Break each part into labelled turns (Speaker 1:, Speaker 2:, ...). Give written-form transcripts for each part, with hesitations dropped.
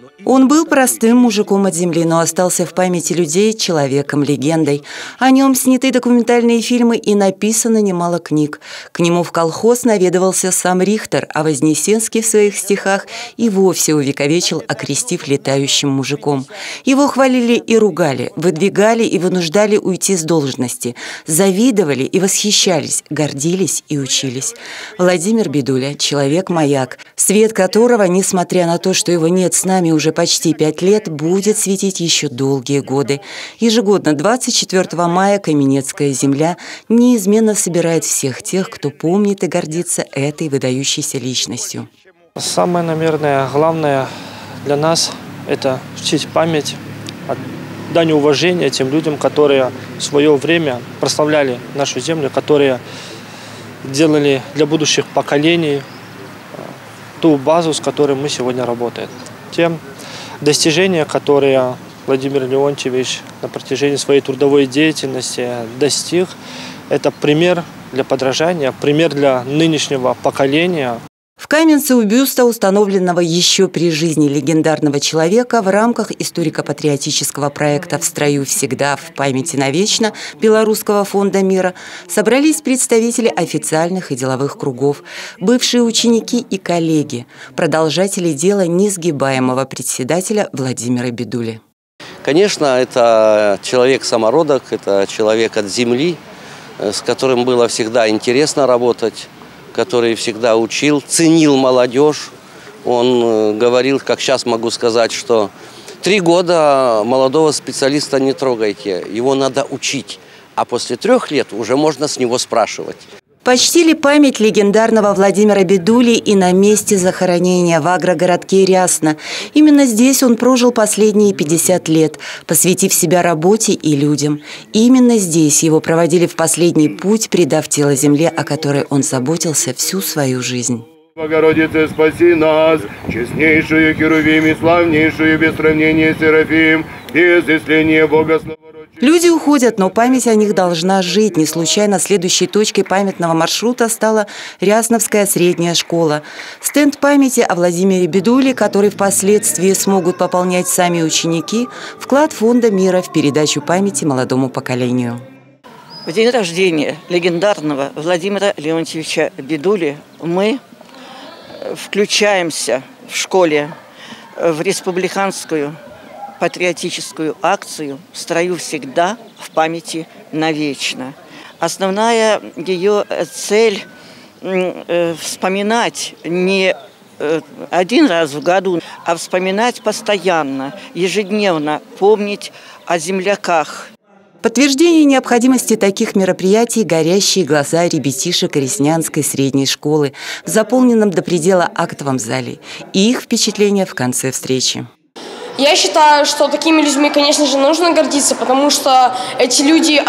Speaker 1: Он был простым мужиком от земли, но остался в памяти людей человеком-легендой. О нем сняты документальные фильмы и написано немало книг. К нему в колхоз наведывался сам Рихтер, а Вознесенский в своих стихах и вовсе увековечил, окрестив летающим мужиком. Его хвалили и ругали, выдвигали и вынуждали уйти с должности, завидовали и восхищались, гордились и учились. Владимир Бидуля – человек-маяк, свет которого, несмотря на то, что его нет с нами уже почти 5 лет, будет светить еще долгие годы. Ежегодно 24 мая Каменецкая земля неизменно собирает всех тех, кто помнит и гордится этой выдающейся личностью.
Speaker 2: Самое, наверное, главное для нас – это чтить память, дань уважения тем людям, которые в свое время прославляли нашу землю, которые делали для будущих поколений ту базу, с которой мы сегодня работаем. Тем достижения, которые Владимир Леонтьевич на протяжении своей трудовой деятельности достиг, это пример для подражания, пример для нынешнего поколения.
Speaker 1: В Каменце у бюста, установленного еще при жизни легендарного человека, в рамках историко-патриотического проекта «В строю всегда, в памяти навечно» Белорусского фонда мира, собрались представители официальных и деловых кругов, бывшие ученики и коллеги, продолжатели дела несгибаемого председателя Владимира Бидули.
Speaker 3: Конечно, это человек-самородок, это человек от земли, с которым было всегда интересно работать, который всегда учил, ценил молодежь. Он говорил, как сейчас могу сказать, что 3 года молодого специалиста не трогайте, его надо учить, а после 3 лет уже можно с него спрашивать.
Speaker 1: Почтили память легендарного Владимира Бидули и на месте захоронения в агрогородке Рясно. Именно здесь он прожил последние 50 лет, посвятив себя работе и людям. И именно здесь его проводили в последний путь, предав тело земле, о которой он заботился всю свою жизнь.
Speaker 4: Богородице, спаси нас, честнейшую Херувим и славнейшую без сравнения Серафим, без исления Бога слава.
Speaker 1: Люди уходят, но память о них должна жить. Не случайно следующей точкой памятного маршрута стала Рясновская средняя школа. Стенд памяти о Владимире Бидуле, который впоследствии смогут пополнять сами ученики, вклад фонда мира в передачу памяти молодому поколению.
Speaker 5: В день рождения легендарного Владимира Леонтьевича Бидули мы включаемся в школе в республиканскую патриотическую акцию «В строю всегда, в памяти навечно». Основная ее цель – вспоминать не 1 раз в году, а вспоминать постоянно, ежедневно, помнить о земляках.
Speaker 1: Подтверждение необходимости таких мероприятий – горящие глаза ребятишек Реснянской средней школы в заполненном до предела актовом зале и их впечатления в конце встречи.
Speaker 6: Я считаю, что такими людьми, конечно же, нужно гордиться, потому что эти люди,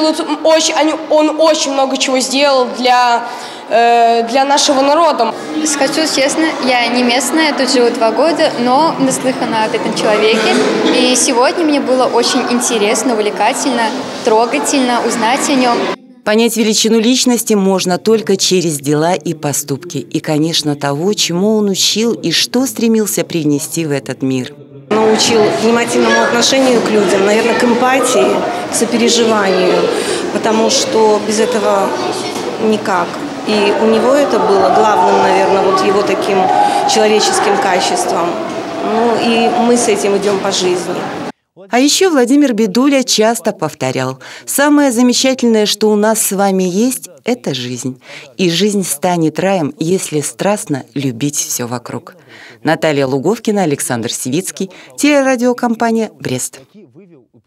Speaker 6: он очень много чего сделал для нашего народа.
Speaker 7: Скажу честно, я не местная, тут живу 2 года, но наслыхана об этом человеке. И сегодня мне было очень интересно, увлекательно, трогательно узнать о нем.
Speaker 1: Понять величину личности можно только через дела и поступки. И, конечно, того, чему он учил и что стремился привнести в этот мир.
Speaker 8: Научил внимательному отношению к людям, наверное, к эмпатии, к сопереживанию, потому что без этого никак. И у него это было главным, наверное, вот его таким человеческим качеством. Ну и мы с этим идем по жизни.
Speaker 1: А еще Владимир Бидуля часто повторял: «Самое замечательное, что у нас с вами есть, это жизнь. И жизнь станет раем, если страстно любить все вокруг». Наталья Луговкина, Александр Сивицкий, телерадиокомпания «Брест».